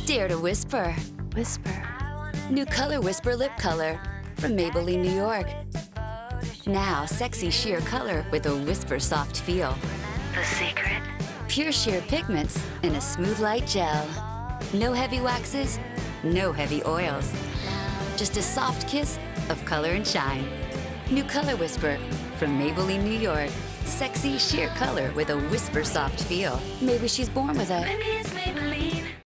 Dare to whisper. Whisper. New Color Whisper Lip Color from Maybelline, New York. Now, sexy sheer color with a whisper soft feel. The secret? Pure sheer pigments in a smooth light gel. No heavy waxes, no heavy oils. Just a soft kiss of color and shine. New Color Whisper from Maybelline, New York. Sexy sheer color with a whisper soft feel. Maybe she's born with it. Maybe it's Maybelline.